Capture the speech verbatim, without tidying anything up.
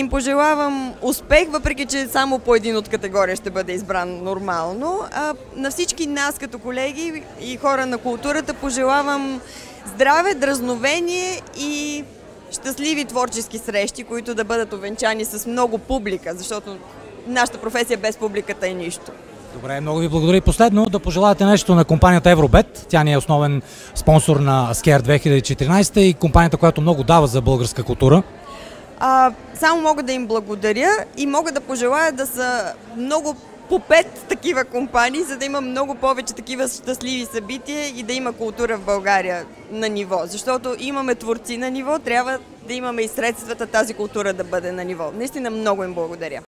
им пожелавам успех, въпреки че само по един от категория ще бъде избран нормално. А на всички нас като колеги и хора на културата пожелавам здраве, дразновение и щастливи творчески срещи, които да бъдат увенчани с много публика, защото нашата професия без публиката е нищо. Добре, много ви благодаря. И последно да пожелаете нещо на компанията Евробет. Тя ни е основен спонсор на Скер две хиляди и четиринадесета и компанията, която много дава за българска култура. А, само мога да им благодаря и мога да пожелая да са много по пет такива компании, за да има много повече такива щастливи събития и да има култура в България на ниво. Защото имаме творци на ниво, трябва да имаме и средствата тази култура да бъде на ниво. Наистина много им благодаря.